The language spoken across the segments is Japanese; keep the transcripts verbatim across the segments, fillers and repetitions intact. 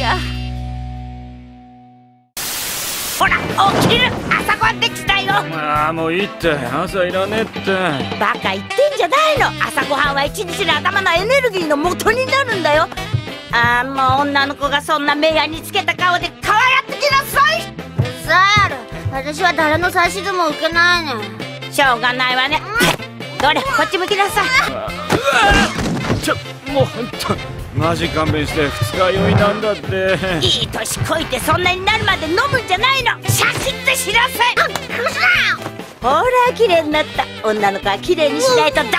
や。ほら起きる、朝ごはんできたよ。 ああもういいって、朝いらねえって。 バカ言ってんじゃないの。朝ごはんは一日の頭のエネルギーの元になるんだよ。ああもう女の子がそんな目やにつけた顔で可愛がってきなさい。 さある、私は誰の指図も受けないねん。 しょうがないわね。どれこっち向きなさい。 ちょもうほんとマジ勘弁して、二日酔いなんだって。 いい年こいてそんなになるまで飲むんじゃないの。シャキッとしなさい。ほら綺麗になった。女の子は綺麗にしないとダメ。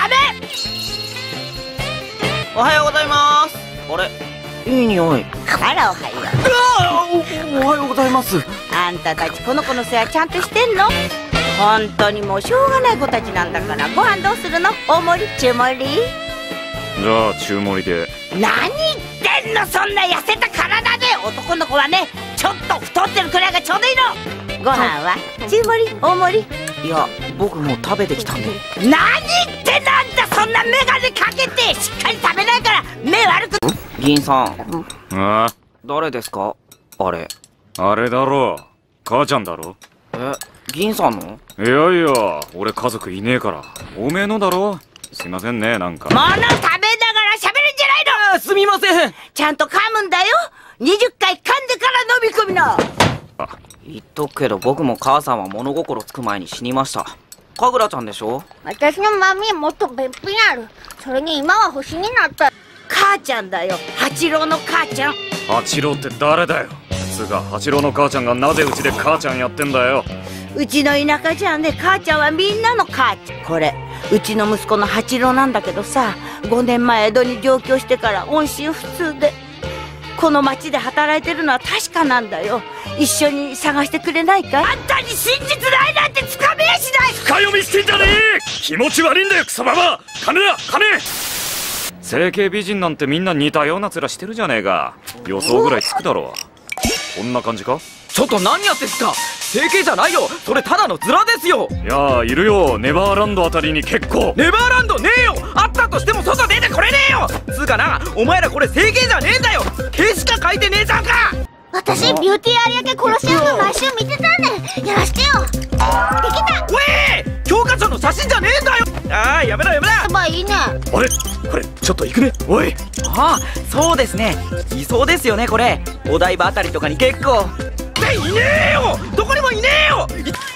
おはようございます。あれ、いい匂い。 あらおはよう。 あお、おはようございます。 あんたたちこの子の世話ちゃんとしてんの？本当にもうしょうがない子たちなんだから。ご飯どうするの？大盛り中盛り？ じゃあ中盛りで。 何言ってんの、そんな痩せた体で。男の子はねちょっと太ってるくらいがちょうどいいの。ご飯は中盛り大盛り？ いや僕もう食べてきたんで。 何言ってんだ、あんたそんな眼鏡かけてしっかり食べないから目悪く。 銀さん。 ああ誰ですかあれ？ あれだろう、母ちゃんだろ。 え、銀さんの？ いやいや俺家族いねえから。おめえのだろ。すいませんね、なんか物食べながら喋るんじゃないの。 あ、すみません。 ちゃんと噛むんだよ。にじゅっかい噛んでから飲み込みな。 言っとくけど僕も母さんは物心つく前に死にました。神楽ちゃんでしょ。 私のマミーもっとべっぴんある。それに今は星になった。 母ちゃんだよ、八郎の母ちゃん。 八郎って誰だよ。つうか八郎の母ちゃんがなぜうちで母ちゃんやってんだよ。 うちの田舎じゃね、母ちゃんはみんなの母ちゃん。これうちの息子の八郎なんだけどさ、ごねんまえ江戸に上京してから音信不通で、この町で働いてるのは確かなんだよ。一緒に探してくれないか。あんたに真実ないなんてつかめやしない。 深読みしてんじゃねえ。気持ち悪いんだよクソババア。金だ金。整形美人なんてみんな似たような面してるじゃねえか。予想ぐらいつくだろう。こんな感じか。 ちょっと何やってんすか。整形じゃないよ、それただのズラですよ。 いやーいるよ、ネバーランドあたりに結構。 ネバーランドねえよ。あったとしても外出てこれねえよ。つうかな、お前らこれ整形じゃねえんだよ。毛しか描いてねえじゃんか。 私ビューティー有明コロシアム毎週見てたんで、やらしてよ。できた。 おい、教科書の写真じゃねえんだよ。ああやめろやめろ。 まあいいね。 あれこれちょっと行くね。おい。 ああそうですね、いそうですよねこれ。お台場あたりとかに結構。っていねえよ、どこにもいねえよ。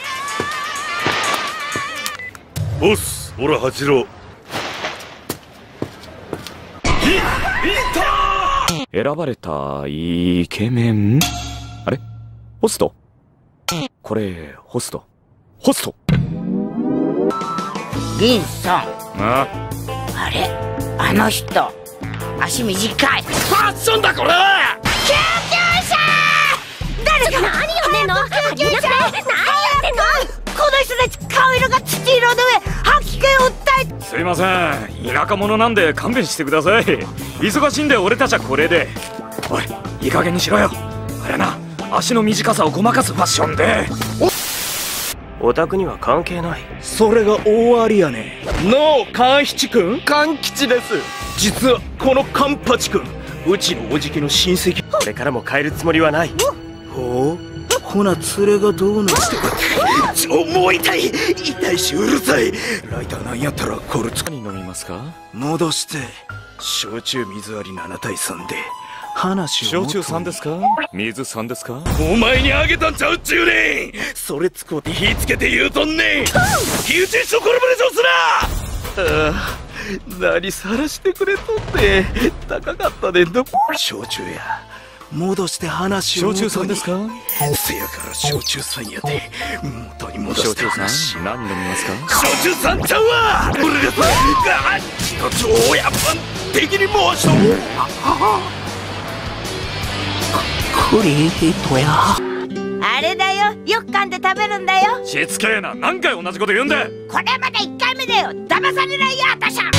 ボス、ほら八郎。 選ばれたイケメン。あれホスト。これホストホスト。 銀さん。 ああれあの人足短い。 ファッションだこれ。 救急車。誰か。何やってんの。救急車。何やってんの。この人たち顔色が土色の上吐き気を訴え。 すいません、田舎者なんで勘弁してください。忙しいんで俺たちはこれで。おいいい加減にしろよ。あれな、足の短さをごまかすファッションで。 お宅には関係ない。それが大ありやね。のう勘七くん。勘吉です。実はこの勘八くん、うちのおじきの親戚。これからも変えるつもりはない。ほう、ほな連れがどうなって。ちょもう痛い痛いしうるさい。ライターなんやったらコルツ。 何飲みますか。 戻して焼酎水割りななたいさんで話を。 焼酎さんですか水さんですか。 お前にあげたんちゃうっちゅうねん。それつこうて火つけて言うとんねん。火打ち一緒コラボレーションすな。 ああ、何さらしてくれとって高かったねんど。焼酎や戻して話を。 焼酎さんですか。 せやから焼酎さんやで元に戻して話。 焼酎さん何飲みますか。 焼酎さんちゃうわ。俺ですが超やっぱ敵にもうしと。 クリートや。 あれだよ、よく噛んで食べるんだよ。 しつけえな、何回同じこと言うんだ。 これまでいっかいめだよ。騙されないよ私は。